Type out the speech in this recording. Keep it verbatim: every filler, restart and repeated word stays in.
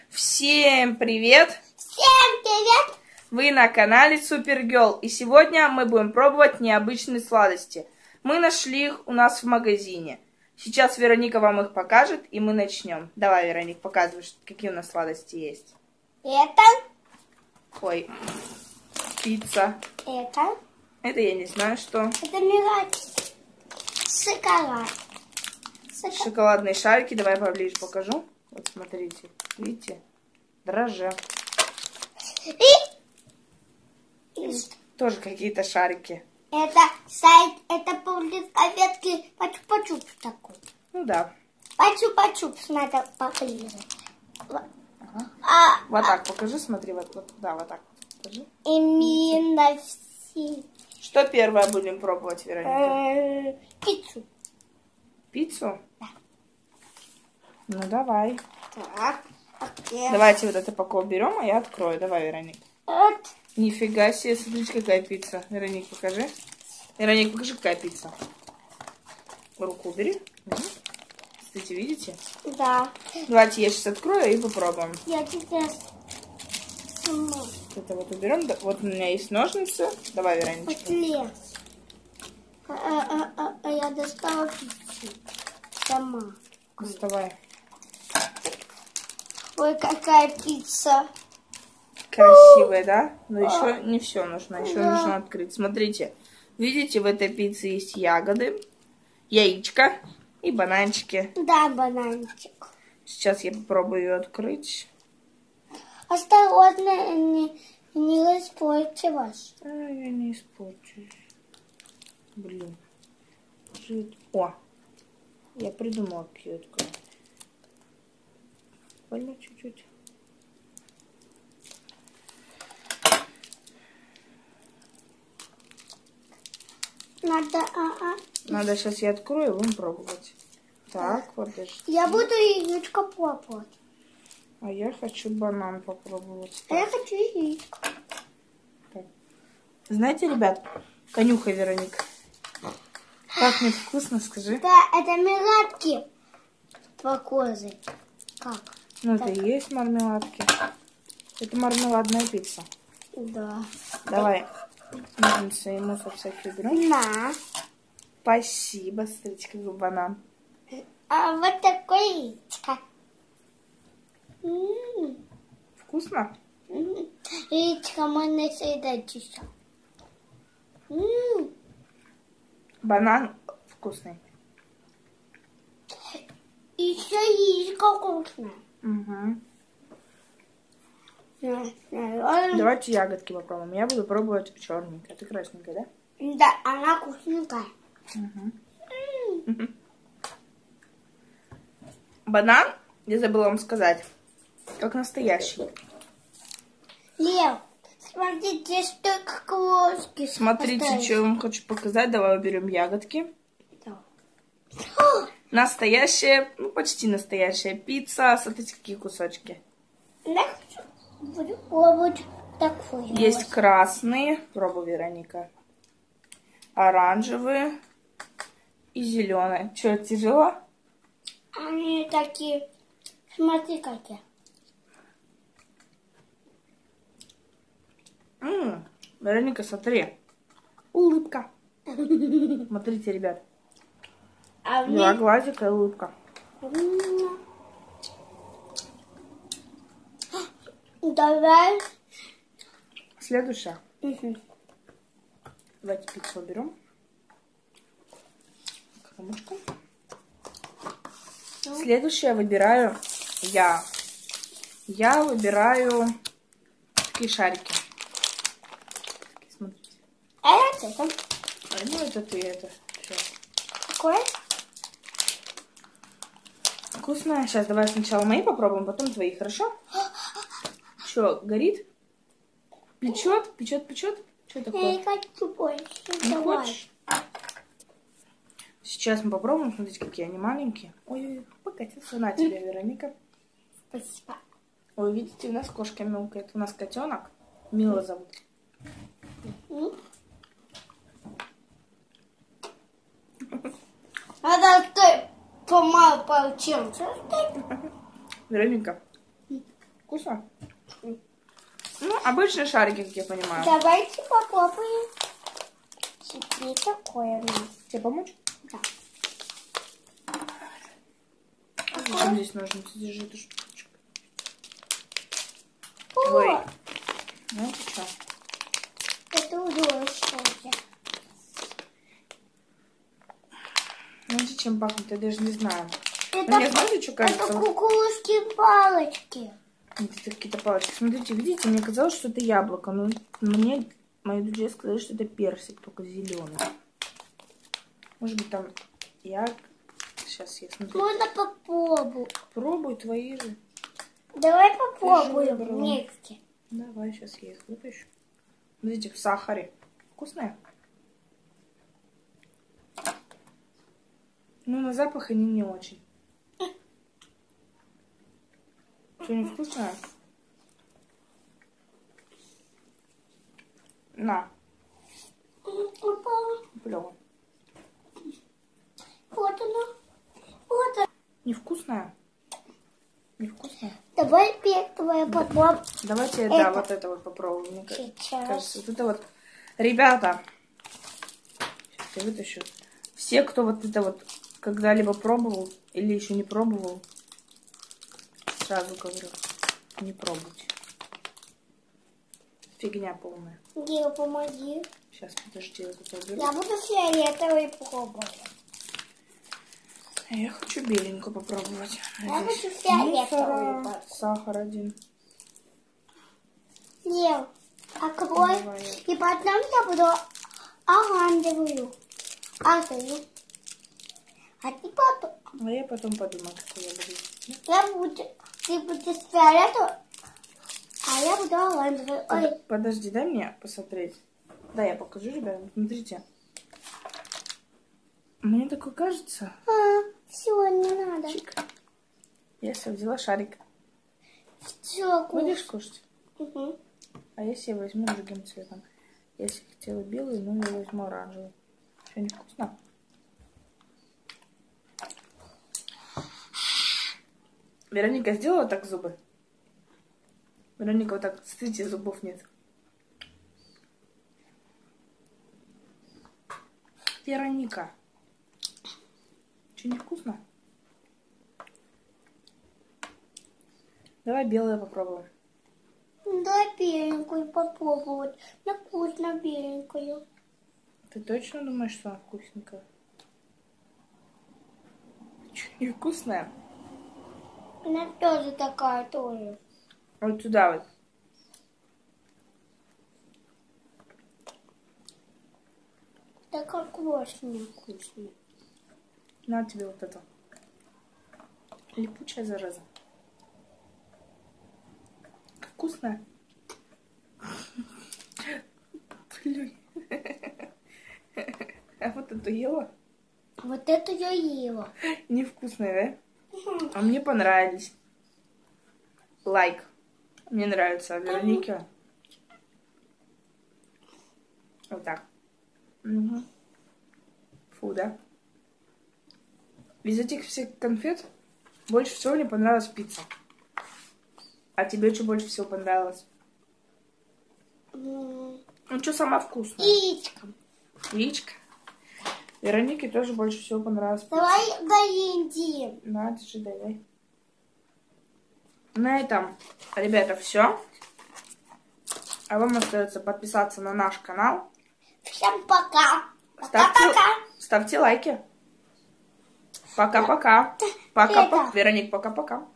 Всем привет! Всем привет! Вы на канале Супергерл, и сегодня мы будем пробовать необычные сладости. Мы нашли их у нас в магазине. Сейчас Вероника вам их покажет, и мы начнем. Давай, Вероник, показывай, какие у нас сладости есть. Это? Ой, пицца. Это? Это я не знаю, что. Это мелочь. Шоколад. Шоколад. Шоколадные шарики. Давай поближе покажу. Вот смотрите, видите? Дрожжи. И... И... Тоже какие-то шарики. Это сайт, это будет конфетки пачу-пачупс такой. Ну да. Пачу-пачупс надо поближе. Ага. А, Вот так покажи, смотри, вот, вот, да, вот так покажи. Именно все. Что первое будем пробовать, Вероника? Пиццу. Пиццу? Да. Ну давай. Так. Okay. Давайте вот это пока уберем, а я открою. Давай, Вероника. Вот. Нифига себе, смотрите, какая пицца. Вероник, покажи. Вероник, покажи, какая пицца. Руку убери. Угу. Кстати, видите? Да. Давайте я сейчас открою и попробуем. Я сейчас сама. Это вот уберем. Вот у меня есть ножницы. Давай, Вероничка. Вот лес. А, а, а, а я достала пиццу сама. Доставай. Ой, какая пицца. Красивая, да? Но еще не все нужно. Еще Да. нужно открыть. Смотрите. Видите, в этой пицце есть ягоды, яичко и бананчики. Да, бананчик. Сейчас я попробую ее открыть. Осторожно, не, не испортилась. А, я не испорчусь. Блин. Жид. О, я придумала, как ее открыть. Больно чуть-чуть. Надо, а, а. Надо сейчас я открою и будем пробовать. Так, подожди. Я буду яичко пробовать. А я хочу банан попробовать. А я хочу яичко. Так. Знаете, ребят, конюхай, Вероника. Пахнет вкусно, скажи. Да, это меладки похожие. Как? Ну, Так. это и есть мармеладки. Это мармеладная пицца. Да. Давай ножницы и мусор всякий уберем. На. Спасибо. Смотрите, какой банан. А вот такое яичко. М-м-м. Вкусно? М-м. Яичко можно съедать еще. М-м. Банан вкусный. Еще яичко вкусное. Угу. Да, Давайте ягодки попробуем. Я буду пробовать черненькая. Ты красненькая, да? да, она вкусненькая. Угу. Банан, я забыла вам сказать, как настоящий. Лев, смотрите, что крошки. Смотрите, остались. что я вам хочу показать. Давай уберем ягодки. Да. Настоящая, ну почти настоящая пицца. Смотрите, какие кусочки. Да, буду пробовать такую. Есть красные, пробуй, Вероника, оранжевые и зеленые. Что, тяжело? Они такие, смотри какие. М-м, Вероника, смотри. Улыбка. Смотрите, ребят. А Два мне... глазика и улыбка. Давай. Следующая. Угу. Давайте пиццу уберем. Коробочку. Следующее выбираю я. Я выбираю такие шарики. Смотрите. А это там А, ну это ты, это. Всё. какое? Вкусная. Сейчас давай сначала мои попробуем, потом твои, хорошо? Что, горит? Печет? Печет, печет? Что Я такое? не хочу больше. Не Давай. хочешь? Сейчас мы попробуем. Смотрите, какие они маленькие. Ой, покатился на тебе, Вероника. Спасибо. Ой, видите, у нас кошка мяукает. У нас котенок. Мила зовут. М? Надо ты помал получился. Вероника, Вкусно? Ну, обычные шарики, как я понимаю. Давайте попробуем. Теперь такое у нас. Тебе помочь? Да. Зачем здесь ножницы? Держи эту штучку. О, Ой. Ну, ты что? это удовольствие. Ну, зачем пахнет? Я даже не знаю. Это, Ну, мне знаете, что кажется? это кукушки палочки. Это какие-то палочки. Смотрите, видите, мне казалось, что это яблоко. Но мне мои друзья сказали, что это персик, только зеленый. Может быть, там я... Сейчас я смотрю. Можно попробовать. Пробуй твои же. Давай попробуем выбрала. вместе. Давай, сейчас я их вытащу. Смотрите, в сахаре. Вкусные? Ну, на запах они не очень. Что, не вкусное? На, Упала. плёво. Вот она. Вот она. Невкусное? Невкусное? Давай первое попробуем. Давайте, да, Это. вот это вот попробуем. Мне ка- Сейчас. кажется, вот это вот. Ребята, сейчас я вытащу. Все, кто вот это вот когда-либо пробовал или еще не пробовал, сразу говорю, не пробуйте. Фигня полная. Гео, помоги. Сейчас, подожди, я тут уберу. Я буду фиолетовый пробовать. А я хочу беленькую попробовать. Я Здесь хочу фиолетовый мусора, попробовать. сахар один. Гео, открой. Давай. И потом я буду оранжевую. А ты? А ты потом. А я потом подумаю, какой я буду. Я буду. Ты будешь фиолетовый. А я буду оранжевый. Ой. Под- Подожди, дай мне посмотреть. Да, я покажу, ребят. Смотрите. Мне такое кажется. А, все, не надо. Чик. Я себе взяла шарик. Все, Будешь кушать? Угу. А я себе возьму другим цветом. Если хотела белый, ну я возьму оранжевый. Что, не вкусно? Вероника сделала так зубы? Вероника, вот так, смотрите, зубов нет. Вероника. Что, не вкусно? Давай белое попробуем. Дай беленькую попробовать. На вкусно беленькую. Ты точно думаешь, что она вкусненькая? Что, не вкусная? Она тоже такая тоже. Вот туда вот. Такая вкусная, вкусная. На тебе вот это. Липучая зараза. Вкусная? Блин. А вот эту ела? Вот это я ела. Невкусная, да? А мне понравились. Лайк. Мне нравится. А Веронике? Вот так. Угу. Фу, да? Из этих всех конфет больше всего мне понравилась пицца. А тебе что больше всего понравилось? М, Ну, что самое вкусное? Яичко. Яичко. Веронике тоже больше всего понравилось пицца. Давай поедим. На, держи, давай. На этом, ребята, все. А вам остается подписаться на наш канал. Всем пока. Ставьте, Пока-пока. ставьте лайки. Пока-пока. Пока-пока. Вероник, пока-пока.